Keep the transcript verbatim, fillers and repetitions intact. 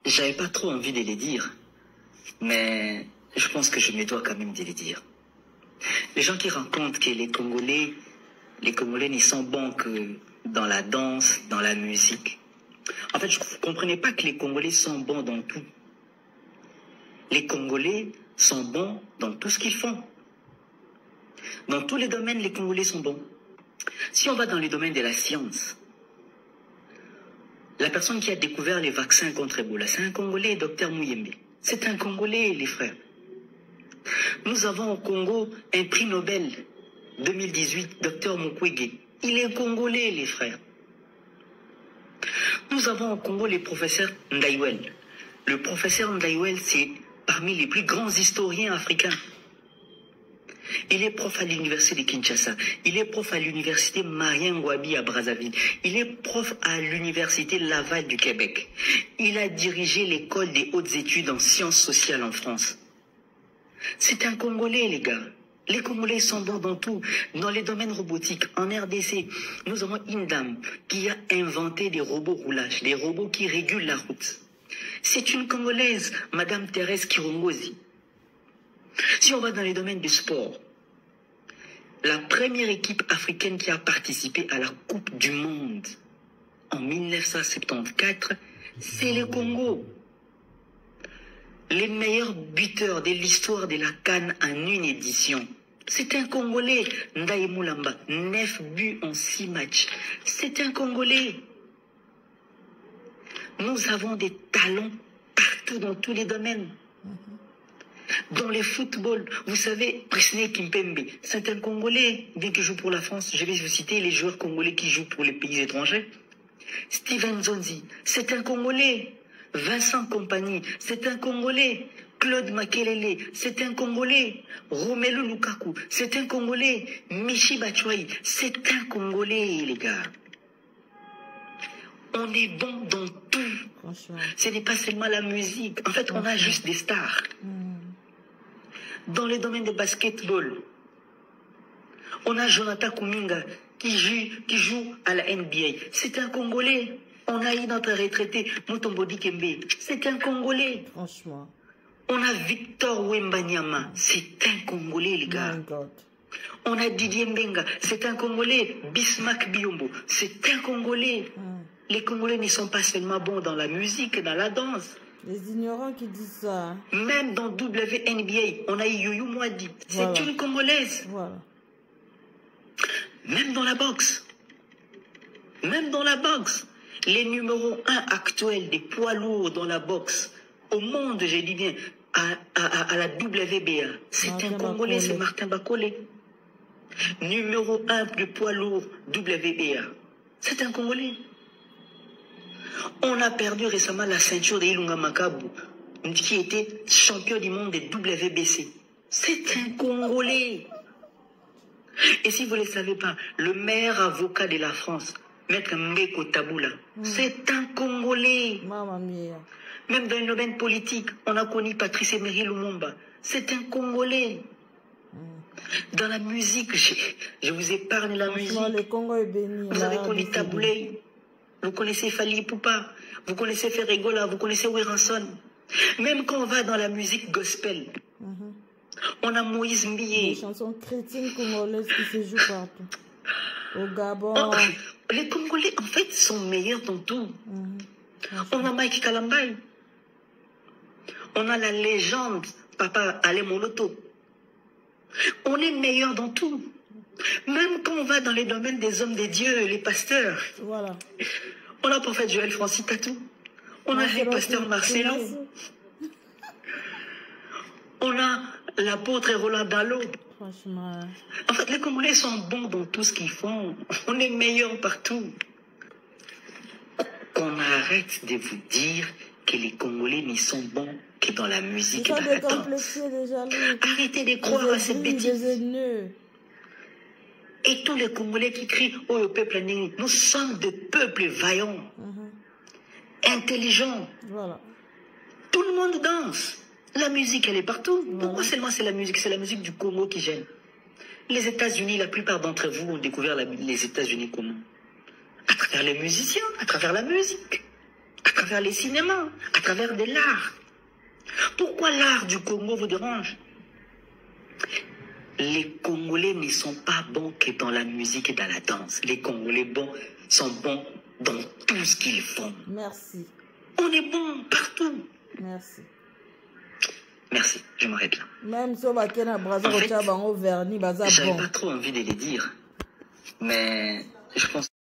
J'avais pas trop envie de les dire, mais je pense que je me dois quand même de les dire. Les gens qui rencontrent que les Congolais, les Congolais ne sont bons que dans la danse, dans la musique. En fait, je ne comprenais pas que les Congolais sont bons dans tout. Les Congolais sont bons dans tout ce qu'ils font. Dans tous les domaines, les Congolais sont bons. Si on va dans les domaines de la science, la personne qui a découvert les vaccins contre Ebola, c'est un Congolais, docteur Mouyembe. C'est un Congolais, les frères. Nous avons au Congo un prix Nobel deux mille dix-huit, docteur Mukwege. Il est Congolais, les frères. Nous avons au Congo les professeurs Ndaïwel. Le professeur Ndaïwel, c'est parmi les plus grands historiens africains. Il est prof à l'université de Kinshasa. Il est prof à l'université Marien Ngouabi à Brazzaville. Il est prof à l'université Laval du Québec. Il a dirigé l'école des hautes études en sciences sociales en France. C'est un Congolais, les gars. Les Congolais sont bons dans tout. Dans les domaines robotiques, en R D C, nous avons une dame qui a inventé des robots roulages, des robots qui régulent la route. C'est une Congolaise, Madame Thérèse Kirongozi. Si on va dans les domaines du sport, la première équipe africaine qui a participé à la Coupe du Monde en mille neuf cent soixante-quatorze, c'est le Congo. Les meilleurs buteurs de l'histoire de la CAN en une édition, c'est un Congolais, Ndaye Moulamba, neuf buts en six matchs. C'est un Congolais. Nous avons des talents partout dans tous les domaines. Dans le football, vous savez, Presnel Kimpembe, c'est un Congolais, bien qu'il joue pour la France. Je vais vous citer les joueurs congolais qui jouent pour les pays étrangers. Steven Zonzi, c'est un Congolais. Vincent Kompany, c'est un Congolais. Claude Makelele, c'est un Congolais. Romelu Lukaku, c'est un Congolais. Michi Batshuayi, c'est un Congolais, les gars. On est bon dans tout. Ce n'est pas seulement la musique. En fait, on a juste des stars. Dans les domaines de basketball, on a Jonathan Kuminga qui joue, qui joue à la N B A. C'est un Congolais. On a eu notre retraité, Mutombo Dikembe. C'est un Congolais. Franchement. On a Victor Wembanyama. C'est un Congolais, les gars. On a Didier Mbenga. C'est un Congolais. Bismarck Biombo. C'est un Congolais. Mm. Les Congolais ne sont pas seulement bons dans la musique, dans la danse. Les ignorants qui disent ça. Même dans W N B A, on a eu Yoyo Mwadi. C'est voilà. Une Congolaise. Voilà. Même dans la boxe. Même dans la boxe. Les numéros un actuels des poids lourds dans la boxe, au monde, je dis bien, à, à, à la W B A, c'est un Congolais, c'est Martin Bakole. Numéro un du poids lourd W B A, c'est un Congolais. On a perdu récemment la ceinture d'Ilunga Makabu, qui était champion du monde des W B C. C'est un Congolais. Et si vous ne le savez pas, le meilleur avocat de la France, Maître Mbeko Taboula, mm. c'est un Congolais. Maman mia. Même dans le domaine politique, on a connu Patrice Emery Lumumba. C'est un Congolais. Mm. Dans la musique, je, je vous épargne la musique. Le Congo est béni. Vous avez connu Taboulé. Vous connaissez Fali Poupa. Vous connaissez Ferregola. Vous connaissez Weranson. Même quand on va dans la musique gospel, mm-hmm. on a Moïse Mbié. Des chansons chrétiennes congolaises qui se jouent partout. Au Gabon. Oh, les Congolais, en fait, sont meilleurs dans tout. Mmh. On a Mike Kalambay. On a la légende, Papa Ale Moloto. On est meilleurs dans tout. Même quand on va dans les domaines des hommes des dieux, les pasteurs. Voilà. On a le prophète Joël Francis Tatou. On a le pasteur Marcelo. On a l'apôtre Roland Dallot. Franchement. En fait, les Congolais sont bons dans tout ce qu'ils font. On est meilleurs partout. Qu'on arrête de vous dire que les Congolais n'y sont bons que dans la musique et dans la danse. Arrêtez de croire à cette bêtise. Et tous les Congolais qui crient « Oh, le peuple n'est nous sommes des peuples vaillants, mm-hmm. intelligents. Voilà. Tout le monde danse. La musique, elle est partout. Voilà. Pourquoi seulement c'est la musique? C'est la musique du Congo qui gêne. Les États-Unis, la plupart d'entre vous ont découvert la, les États-Unis comment? À travers les musiciens, à travers la musique. à travers les cinémas, à travers de l'art. Pourquoi l'art du Congo vous dérange? Les Congolais ne sont pas bons que dans la musique et dans la danse. Les Congolais bons sont bons dans tout ce qu'ils font. Merci. On est bons partout. Merci. Merci, je m'arrête là. Même si on va ken à Brazza, En fait, au vernis, j'avais pas trop envie de les dire. Mais je pense